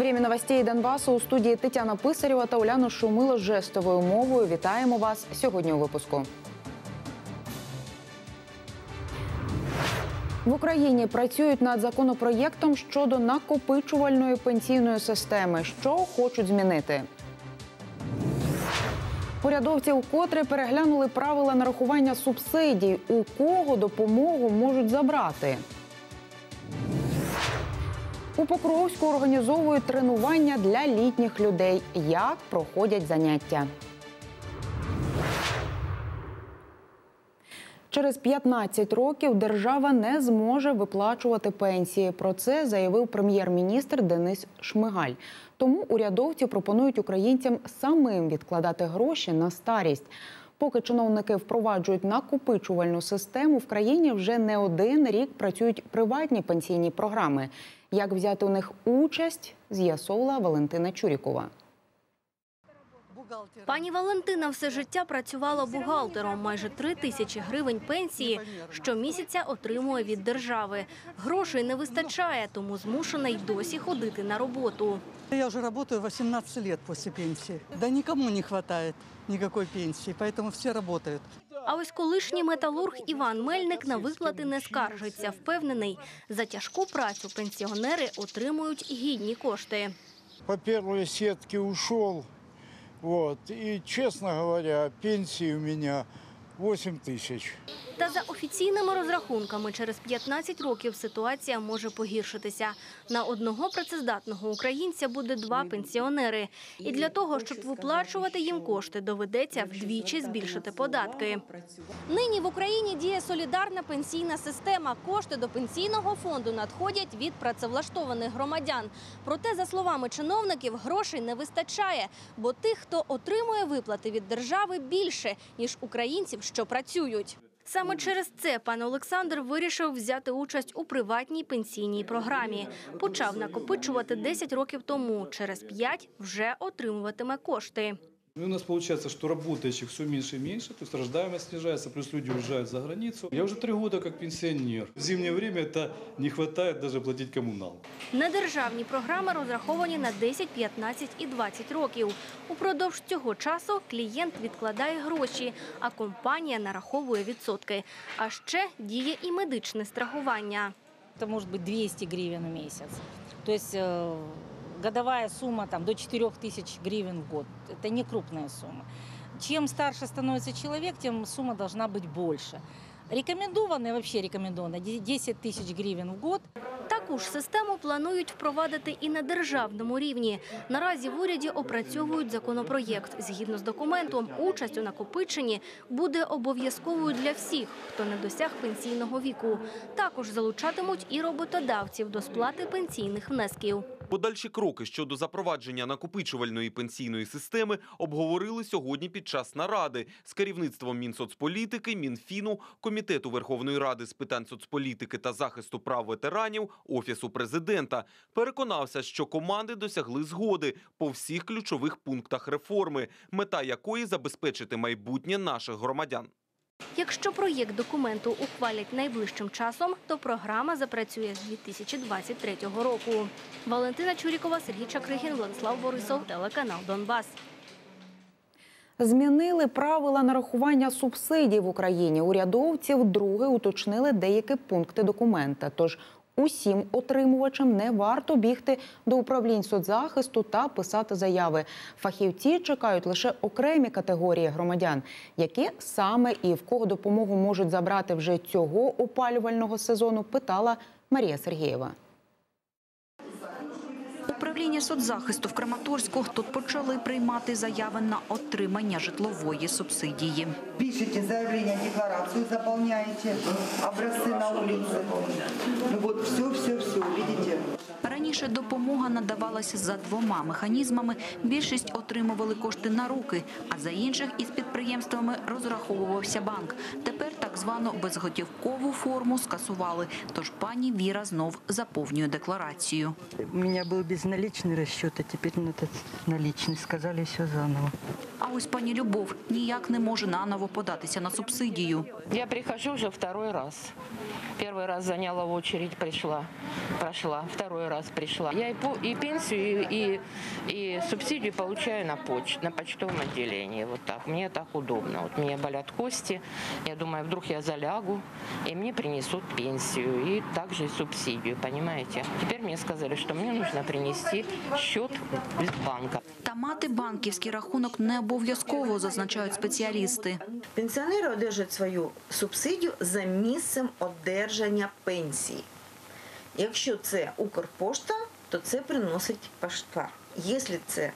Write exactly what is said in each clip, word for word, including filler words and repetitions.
Время новостей Донбасу у студії Тетяна Писарєва та Уляна Шумило жестовою мовою. Вітаємо вас сьогодні у випуску. В Україні працюють над законопроєктом щодо накопичувальної пенсійної системи. Що хочуть змінити? Урядовці вкотре переглянули правила нарахування субсидій. У кого допомогу можуть забрати? У Покровську організовують тренування для літніх людей. Як проходять заняття? Через п'ятнадцять років держава не зможе виплачувати пенсії. Про це заявив прем'єр-міністр Денис Шмигаль. Тому урядовці пропонують українцям самим відкладати гроші на старість. Поки чиновники впроваджують накопичувальну систему, в країні вже не один рік працюють приватні пенсійні програми. Як взяти у них участь, з'ясовувала Валентина Чурікова. Пані Валентина все життя працювала бухгалтером. Майже три тисячі гривень пенсії щомісяця отримує від держави. Грошей не вистачає, тому змушена й досі ходити на роботу. Я вже працюю вісімнадцять років після пенсії. Да нікому не вистачає ніякої пенсії, тому всі працюють. А ось колишній металург Іван Мельник на виплати не скаржиться. Впевнений, за тяжку працю пенсіонери отримують гідні кошти. По першій сітці ушов. Вот. И, честно говоря, пенсии у меня вісім тисяч. Та за офіційними розрахунками, через п'ятнадцять років ситуація може погіршитися. На одного працездатного українця буде два пенсіонери. І для того, щоб виплачувати їм кошти, доведеться вдвічі збільшити податки. Нині в Україні діє солідарна пенсійна система. Кошти до пенсійного фонду надходять від працевлаштованих громадян. Проте, за словами чиновників, грошей не вистачає, бо тих, хто отримує виплати від держави, більше, ніж українців, що працюють. Саме через це пан Олександр вирішив взяти участь у приватній пенсійній програмі. Почав накопичувати десять років тому. Через п'ять вже отримуватиме кошти. У нас получается, что работающих все меньше и меньше, то есть рождаемость снижается, плюс люди уезжают за границу. Я уже три года как пенсионер. В зимнее время это не хватает даже платить коммуналку. Недержавні програми розраховані на десять, п'ятнадцять і двадцять років. Упродовж цього часу клієнт відкладає гроші, а компанія нараховує відсотки. А ще діє і медичне страхування. Це може бути двісті гривень в місяць. Тобто годовая сумма там, до четырёх тысяч гривен в год. Это не крупная сумма. Чем старше становится человек, тем сумма должна быть больше. Рекомендованная, вообще рекомендована, десять тысяч гривен в год. Таку ж систему планують впровадити і на державному рівні. Наразі в уряді опрацьовують законопроєкт. Згідно з документом, участь у накопиченні буде обов'язковою для всіх, хто не досяг пенсійного віку. Також залучатимуть і роботодавців до сплати пенсійних внесків. Подальші кроки щодо запровадження накопичувальної пенсійної системи обговорили сьогодні під час наради з керівництвом Мінсоцполітики, Мінфіну, Комітету Верховної Ради з питань соцполітики та захисту прав ветеранів, Офісу президента. Переконався, що команди досягли згоди по всіх ключових пунктах реформи, мета якої забезпечити майбутнє наших громадян. Якщо проєкт документу ухвалять найближчим часом, то програма запрацює з дві тисячі двадцять третього року. Валентина Чурікова, Сергій Чакригін, Владислав Борисов, телеканал «Донбас». Змінили правила нарахування субсидій в Україні. Урядовці вдруге уточнили деякі пункти документа. Тож усім отримувачам не варто бігти до управлінь соцзахисту та писати заяви. Фахівці чекають лише окремі категорії громадян. Які саме і в кого допомогу можуть забрати вже цього опалювального сезону, питала Марія Сергієва. Управління соцзахисту в Краматорську тут почали приймати заяви на отримання житлової субсидії. Пишете заявлення, декларацію заповняєте, образці на вулиці. Ну от все, все, все, бачите. Раніше допомога надавалася за двома механізмами. Більшість отримували кошти на руки, а за інших із підприємствами розраховувався банк. Тепер так звану безготівкову форму скасували. Тож пані Віра знов заповнює декларацію. У мене був безналічний розчет, а тепер налічний. Сказали все заново. А ось пані Любов ніяк не може наново податися на субсидію. Я прихожу уже второй раз. Первый раз заняла в очередь, пришла, прошла. Второй раз пришла. Я и, по, и пенсию, и, и субсидию получаю на, поч, на почтовом отделении. Вот так. Мне так удобно. Вот мне болят кости. Я думаю, вдруг я залягу, и мне принесут пенсию. И также субсидию, понимаете? Теперь мне сказали, что мне нужно принести счет из банка. Та мати банківський рахунок не обов'язково, зазначають спеціалісти. Пенсіонери одержать свою субсидію за місцем одержання пенсії. Якщо це Укрпошта, то це приносить поштар. Якщо це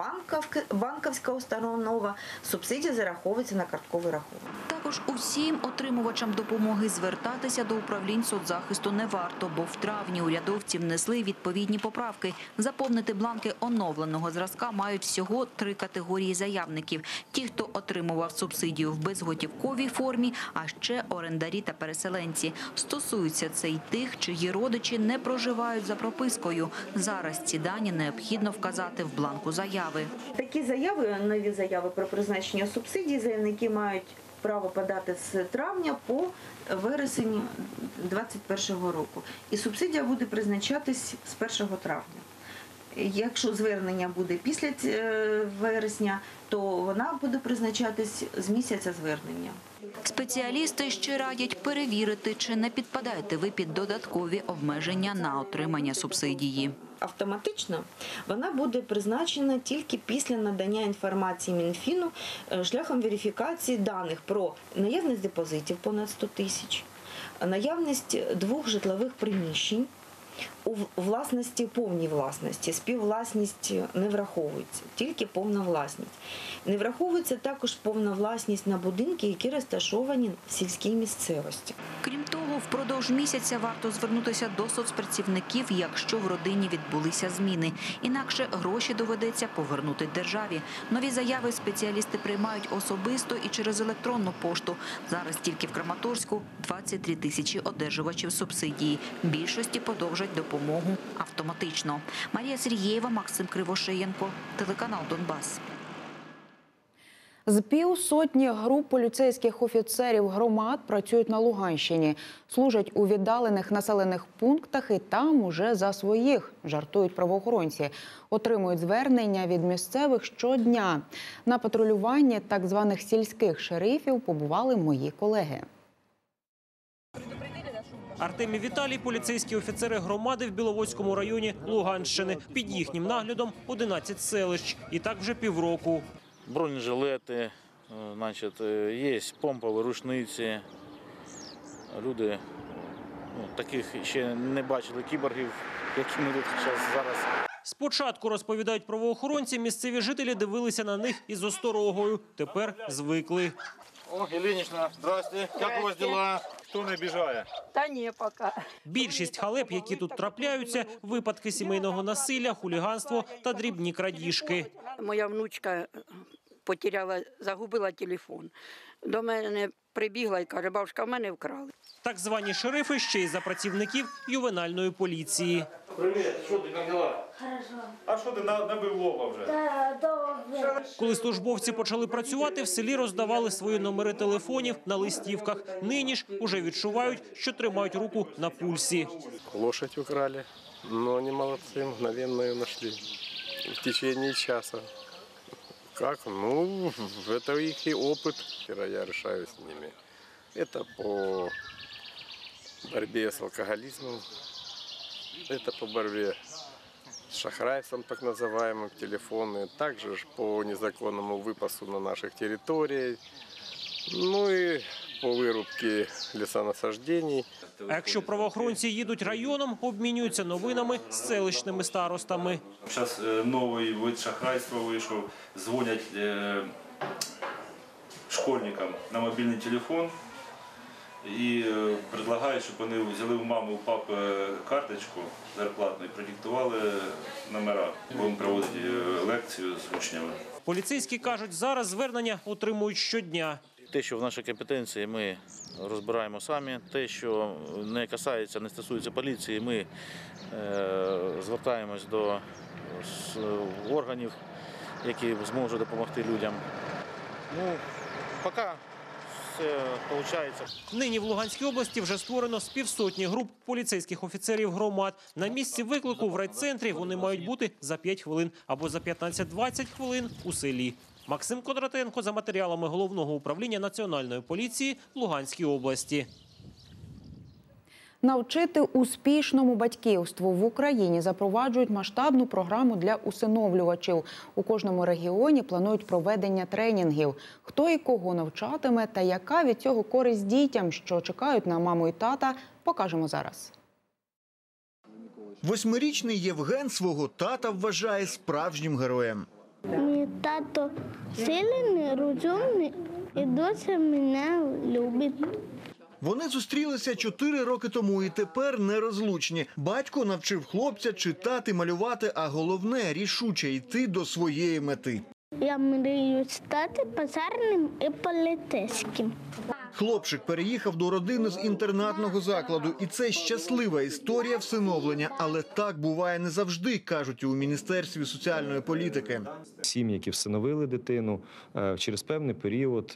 банківська установа, субсидія зараховується на картковий рахунок. Також усім отримувачам допомоги звертатися до управлінь соцзахисту не варто, бо в травні урядовці внесли відповідні поправки. Заповнити бланки оновленого зразка мають всього три категорії заявників. Ті, хто отримував субсидію в безготівковій формі, а ще орендарі та переселенці. Стосується це й тих, чиї родичі не проживають за пропискою. Зараз ці дані необхідно вказати в бланку заяви. Такі заяви, нові заяви про призначення субсидій, заявники мають право подати з травня по вересень двадцять першого року. І субсидія буде призначатись з першого травня. Якщо звернення буде після вересня, то вона буде призначатись з місяця звернення. Спеціалісти ще радять перевірити, чи не підпадаєте ви під додаткові обмеження на отримання субсидії. Автоматично вона буде призначена тільки після надання інформації Мінфіну шляхом верифікації даних про наявність депозитів понад сто тисяч, наявність двох житлових приміщень, у власності, повній власності, співвласність не враховується, тільки повна власність. Не враховується також повна власність на будинки, які розташовані в сільській місцевості. Крім того, впродовж місяця варто звернутися до соцпрацівників, якщо в родині відбулися зміни. Інакше гроші доведеться повернути державі. Нові заяви спеціалісти приймають особисто і через електронну пошту. Зараз тільки в Краматорську двадцять три тисячі одержувачів субсидії. Більшості подовжать допомогу автоматично. Марія Сергієва, Максим Кривошеєнко, телеканал «Донбас». З півсотні груп поліцейських офіцерів громад працюють на Луганщині. Служать у віддалених населених пунктах і там уже за своїх, жартують правоохоронці. Отримують звернення від місцевих щодня. На патрулюванні так званих сільських шерифів побували мої колеги. Артем і Віталій – поліцейські офіцери громади в Біловодському районі Луганщини. Під їхнім наглядом одинадцять селищ. І так вже півроку. Бронежилети, значить, є помпові рушниці. Люди ну, таких ще не бачили кіборгів, які ми тут зараз. Спочатку, розповідають правоохоронці, місцеві жителі дивилися на них із осторогою. Тепер звикли. О, Єлінічна, здрасте. Як у вас діла? Хто не біжає? Та ні, поки. Більшість халеп, які тут трапляються – випадки сімейного насилля, хуліганство та дрібні крадіжки. Моя внучка потеряла, загубила телефон. До мене прибігла і каже, бабушка, в мене вкрали. Так звані шерифи ще й за працівників ювенальної поліції. Привіт, що ти, як діла? Хорошо. А що ти набив лоба вже? Так, добре. Коли службовці почали працювати, в селі роздавали свої номери телефонів на листівках. Нині ж уже відчувають, що тримають руку на пульсі. Лошадь украли, но они молодцы, мгновенно ее нашли в течение часа. Как? Ну, это их и опыт. Я решаю с ними. Это по борьбе с алкоголизмом, это по борьбе с шахрайством, так называемым, телефоны, также по незаконному выпасу на наших территориях, ну и по вирубці лісонасаджень. А якщо правоохоронці їдуть районом, обмінюються новинами з селищними старостами. Зараз новий вид шахрайства вийшов, дзвонять школьникам на мобільний телефон і пропонують, щоб вони взяли у мами, у папи карточку зарплатну і продиктували номера. Будемо проводити лекцію з учнями. Поліцейські кажуть, зараз звернення отримують щодня. Те, що в нашій компетенції, ми розбираємо самі. Те, що не касається, не стосується поліції, ми е, звертаємось до органів, які зможуть допомогти людям. Ну, поки все виходить. Нині в Луганській області вже створено з півсотні груп поліцейських офіцерів громад. На місці виклику в райцентрі вони мають бути за п'ять хвилин або за п'ятнадцять-двадцять хвилин у селі. Максим Кондратенко за матеріалами Головного управління Національної поліції в Луганській області. Навчити успішному батьківству в Україні запроваджують масштабну програму для усиновлювачів. У кожному регіоні планують проведення тренінгів. Хто і кого навчатиме та яка від цього користь дітям, що чекають на маму і тата, покажемо зараз. Восьмирічний Євген свого тата вважає справжнім героєм. Мій тато сильний, розумний і дуже мене любить. Вони зустрілися чотири роки тому і тепер нерозлучні. Батько навчив хлопця читати, малювати, а головне – рішуче йти до своєї мети. Я мрію стати пожарним і поліцейським. Хлопчик переїхав до родини з інтернатного закладу. І це щаслива історія всиновлення. Але так буває не завжди, кажуть у Міністерстві соціальної політики. Сім'ї, які всиновили дитину, через певний період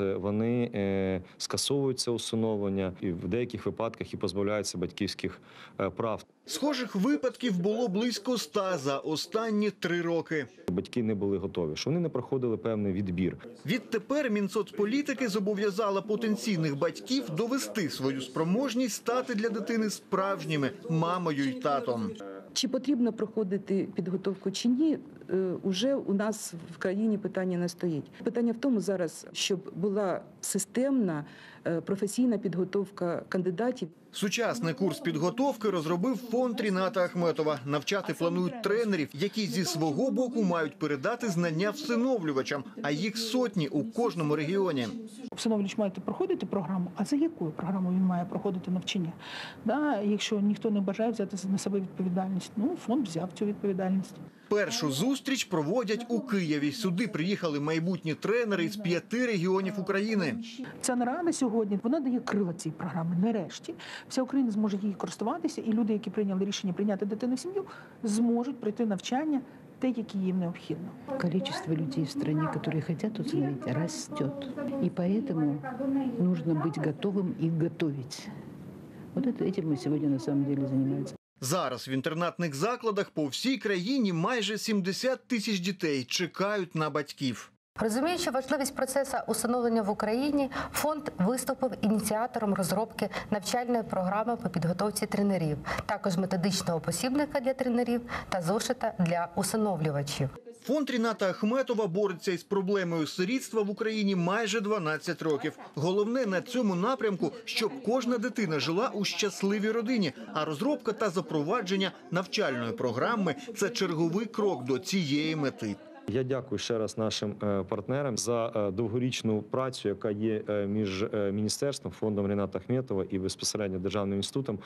вони скасовують це усиновлення і в деяких випадках і позбавляються батьківських прав. Схожих випадків було близько ста за останні три роки. Батьки не були готові, що вони не проходили певний відбір. Відтепер Мінсоцполітики зобов'язала потенційних батьків довести свою спроможність стати для дитини справжніми мамою й татом. Чи потрібно проходити підготовку чи ні, уже у нас в країні питання не стоїть. Питання в тому зараз, щоб була системна професійна підготовка кандидатів. Сучасний курс підготовки розробив фонд Ріната Ахметова. Навчати планують тренерів, які зі свого боку мають передати знання всиновлювачам, а їх сотні у кожному регіоні. Всиновлювач має проходити програму, а за якою програмою він має проходити навчання? Да, якщо ніхто не бажає взяти на себе відповідальність, ну фонд взяв цю відповідальність. Першу зустріч проводять у Києві. Сюди приїхали майбутні тренери з п'яти регіонів України. Ця нарада сьогодні, вона дає крила цій програмі. Нарешті вся Україна зможе її користуватися, і люди, які прийняли рішення прийняти дитину в сім'ю, зможуть пройти навчання те, які їм необхідно. Количество людей в стране, которые хотят усыновить, растет. И поэтому нужно быть готовым и готовить. Вот это, этим мы сегодня на самом деле занимаемся. Зараз в інтернатних закладах по всій країні майже сімдесят тисяч дітей чекають на батьків. Розуміючи важливість процесу усиновлення в Україні, фонд виступив ініціатором розробки навчальної програми по підготовці тренерів, також методичного посібника для тренерів та зошита для усиновлювачів. Фонд Ріната Ахметова бореться із проблемою сирітства в Україні майже дванадцять років. Головне на цьому напрямку, щоб кожна дитина жила у щасливій родині, а розробка та запровадження навчальної програми – це черговий крок до цієї мети. Я дякую ще раз нашим партнерам за довгорічну працю, яка є між міністерством, фондом Ріната Ахметова і безпосередньо Державним інститутом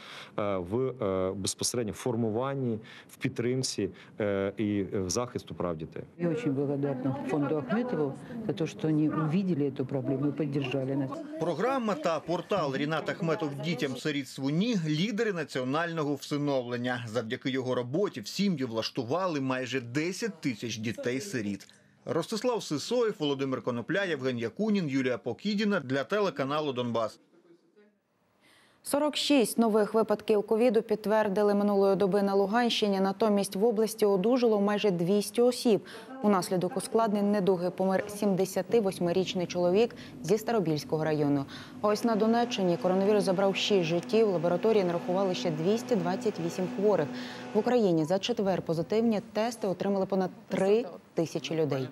в безпосередньо формуванні, в підтримці і в захисту прав дітей. Я дуже благодарна фонду Ахметову за те, що вони побачили цю проблему і підтримали нас. Програма та портал Рінат Ахметов дітям сирітству ні – лідери національного всиновлення. Завдяки його роботі в сім'ю влаштували майже десять тисяч дітей сиріт. Ростислав Сисоєв, Володимир Конопля, Євген Якунін, Юлія Покідіна для телеканалу «Донбас». сорок шість нових випадків ковіду підтвердили минулої доби на Луганщині. Натомість в області одужало майже двісті осіб. Унаслідок ускладнень недуги помер сімдесятивосьмирічний чоловік зі Старобільського району. А ось на Донеччині коронавірус забрав шість життів. Лабораторії нарахували ще двісті двадцять вісім хворих. В Україні за четвер позитивні тести отримали понад три тисячі людей.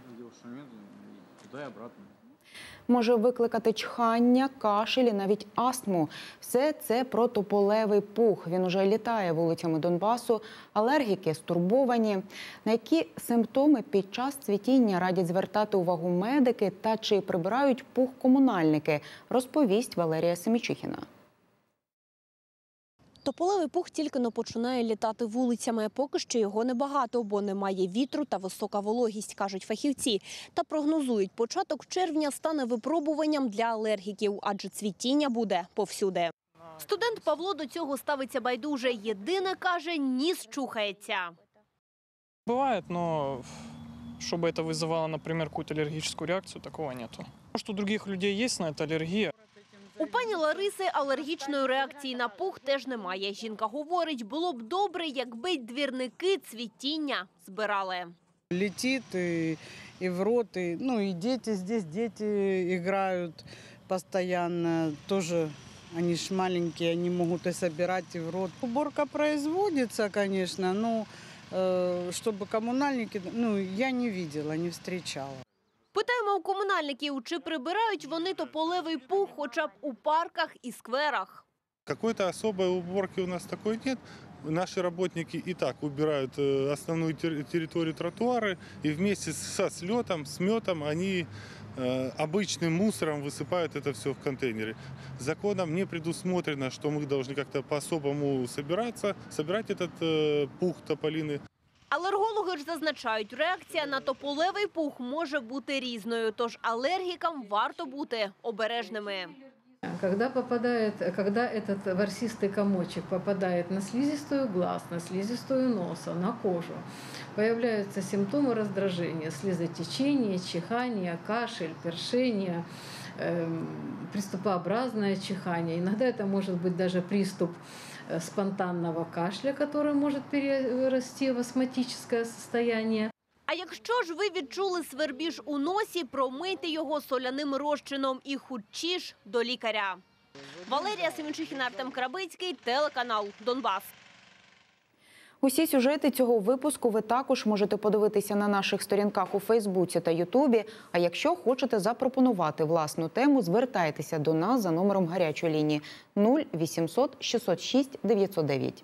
Може викликати чхання, кашель і навіть астму. Все це протополевий пух. Він уже літає вулицями Донбасу. Алергіки стурбовані. На які симптоми під час цвітіння радять звертати увагу медики та чи прибирають пух комунальники, розповість Валерія Семічихіна. Тополевий пух тільки-но починає літати вулицями. Поки що його небагато, бо немає вітру та висока вологість, кажуть фахівці. Та прогнозують, початок червня стане випробуванням для алергіків, адже цвітіння буде повсюди. Студент Павло до цього ставиться байдуже. Єдине, каже, ніс чухається. Бывает, но чтобы это вызывало, например, какую-то аллергическую реакцию, такого нету. Может, у других людей есть на это аллергия. У пані Лариси алергічної реакції на пух теж немає. Жінка говорить, було б добре, якби двірники цвітіння збирали. Летит и, и в рот, и, ну и дети здесь, дети играют постоянно, тоже они ж маленькие, они могут и собирать, и в рот. Уборка производится, конечно, но э, чтобы коммунальники, ну я не видела, не встречала. Питаємо у комунальників, чи прибирають вони тополевий пух хоча б у парках і скверах. Какой-то особой уборки у нас такой нет. Наши работники и так убирают основную территорию тротуара, и вместе со слетом, с метом они обычным мусором высыпают это все в контейнеры. Законом не предусмотрено, что мы должны как-то по-особому собираться, собирать этот пух тополиный. Алергологи ж зазначають, реакція на тополевий пух може бути різною, тож алергікам варто бути обережними. Когда попадает, когда этот ворсистый комочек попадает на слизистую глаз, на слизистую носа, на кожу, появляются симптомы раздражения, слезотечение, чихание, кашель, першение, э, приступообразное чихание. Иногда это может быть даже приступ спонтанного кашля, который может перерасти в астматическое состояние. А якщо ж ви відчули свербіж у носі, промийте його соляним розчином і хутчіш до лікаря. Валерія Семенчихіна, Артем Крабицький, телеканал «Донбас». Усі сюжети цього випуску ви також можете подивитися на наших сторінках у Фейсбуці та Ютубі. А якщо хочете запропонувати власну тему, звертайтеся до нас за номером гарячої лінії нуль вісімсот шістсот шість дев'ятсот дев'ять.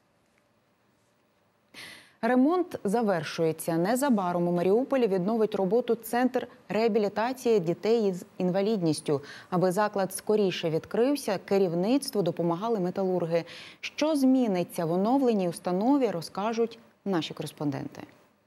Ремонт завершується. Незабаром у Маріуполі відновить роботу Центр реабілітації дітей з інвалідністю. Аби заклад скоріше відкрився, керівництву допомагали металурги. Що зміниться в оновленій установі, розкажуть наші кореспонденти.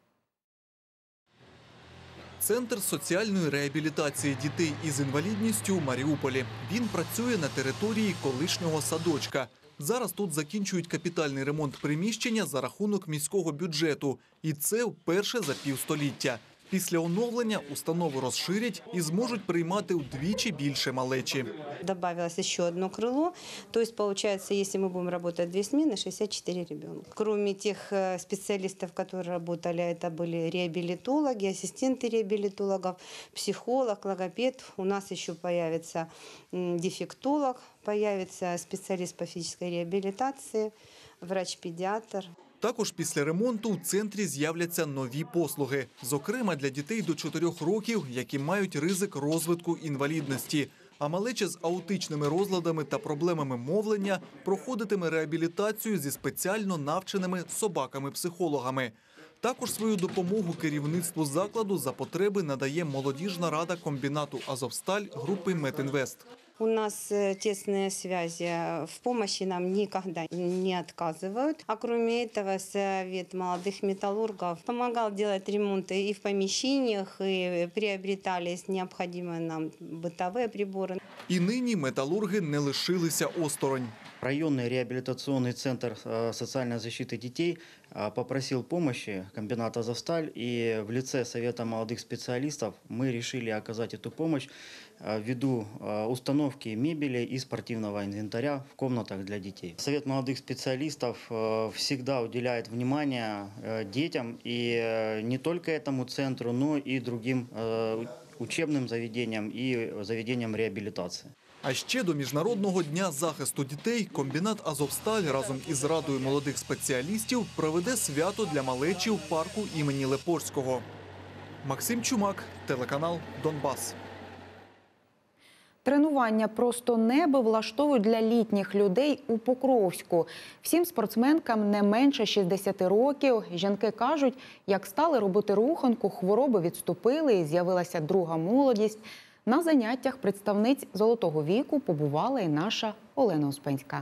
Центр соціальної реабілітації дітей із інвалідністю у Маріуполі. Він працює на території колишнього садочка. Зараз тут закінчують капітальний ремонт приміщення за рахунок міського бюджету. І це вперше за півстоліття. Після оновлення установу розширять і зможуть приймати удвічі більше малечі. Добавилось ще одне крило. Тобто, виходить, якщо ми будемо працювати дві зміни, шістдесят чотири ребенка. Крім тих спеціалістів, які працювали, це були реабілітологи, асистенти реабілітологів, психолог, логопед. У нас ще з'явиться дефектолог, з'явиться спеціаліст по фізичній реабілітації, врач-педіатр. Також після ремонту в центрі з'являться нові послуги. Зокрема, для дітей до чотирьох років, які мають ризик розвитку інвалідності. А малеча з аутичними розладами та проблемами мовлення проходитиме реабілітацію зі спеціально навченими собаками-психологами. Також свою допомогу керівництву закладу за потреби надає молодіжна рада комбінату «Азовсталь» групи «Метінвест». У нас тесные связи, в помощи нам никогда не отказывают. А кроме этого, Совет молодых металлургов помогал делать ремонты и в помещениях, и приобретались необходимые нам бытовые приборы. І нині металурги не лишилися осторонь. Районный реабилитационный центр социальной защиты детей попросил помощи комбината «Азовсталь», и в лице Совета молодых специалистов мы решили оказать эту помощь ввиду установки мебели и спортивного инвентаря в комнатах для детей. Совет молодых специалистов всегда уделяет внимание детям, и не только этому центру, но и другим учебным заведениям и заведениям реабилитации. А ще до Міжнародного дня захисту дітей комбінат «Азовсталь» разом із Радою молодих спеціалістів проведе свято для малечі в парку імені Лепорського. Максим Чумак, телеканал «Донбас». Тренування «Просто небо» влаштовують для літніх людей у Покровську. Всім спортсменкам не менше шістдесят років. Жінки кажуть, як стали робити руханку, хвороби відступили і з'явилася друга молодість. На заняттях представниць «Золотого віку» побувала і наша Олена Успенська.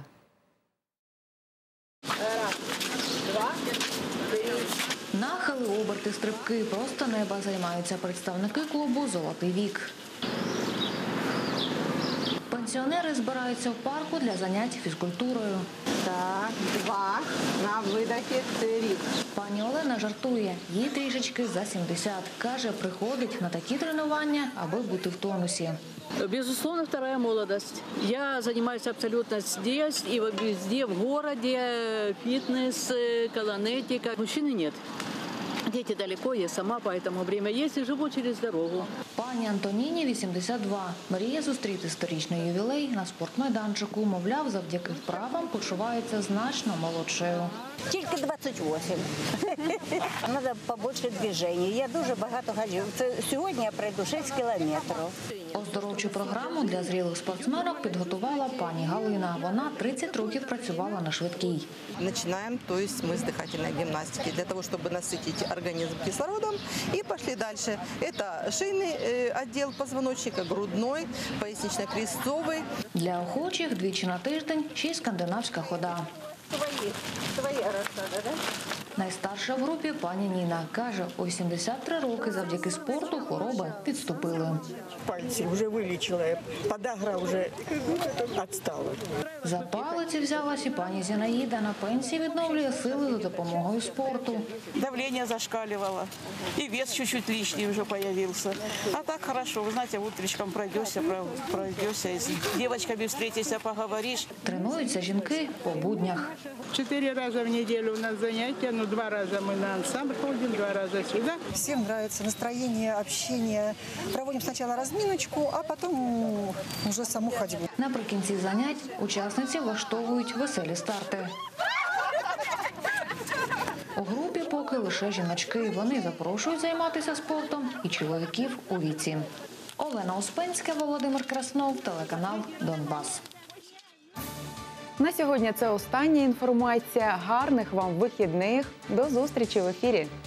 Нахили, оберти, стрибки, просто неба займаються представники клубу «Золотий вік». Пенсіонери збираються в парку для занять фізкультурою. Так, два, на видохі три. Пані Олена жартує, їй трішечки за сімдесят. Каже, приходить на такі тренування, аби бути в тонусі. Безусловно, вторая молодость. Я занимаюсь абсолютно здесь и везде, в городе, фитнес, колонетика. Мужчины нет. Дети далеко, я сама, поэтому время есть и живу через дорогу. Пані Антоніні вісімдесят два. Мріє зустріти сторічний ювілей на спортмайданчику. Мовляв, завдяки вправам почувається значно молодшою. Тільки двадцять вісім. Треба побільше движення. Я дуже багато ходжу. Це сьогодні я пройду шість кілометрів. Оздоровчу програму для зрілих спортсменок підготувала пані Галина. Вона тридцять років працювала на швидкій. Начинаем, то есть мы с дыхательной гимнастики для того, чтобы насытить организм кислородом, и пошли дальше. Это шейный отдел позвоночника, грудной, пояснично-крестцовый. Для охочих двічі на тиждень ще й скандинавська хода. Твої, твої розсада, да? Найстарша в групі пані Ніна. Каже, у вісімдесят три роки завдяки спорту хвороби відступили. Пальці вже вилічила, подагра вже відстала. За палиці взялась і пані Зінаїда. На пенсії відновлює сили за допомогою спорту. Давление зашкаливало, и вес чуть-чуть лишний уже появился. А так хорошо, вы знаете, утречком пройдешься, пройдешься, с девочками встретишься, поговоришь. Тренуються жінки по буднях. Четыре раза в неделю у нас занятия, но два раза мы на ансамбль ходим, два раза сюда. Всем нравится настроение, общение. Проводим сначала разминочку, а потом уже саму ходьбу. Наприкінці занять учасниці влаштовують веселі старти. У групі поки лише жіночки. Вони запрошують займатися спортом і чоловіків у віці. Олена Успенська, Володимир Краснов, телеканал «Донбас». На сьогодні це остання інформація. Гарних вам вихідних. До зустрічі в ефірі.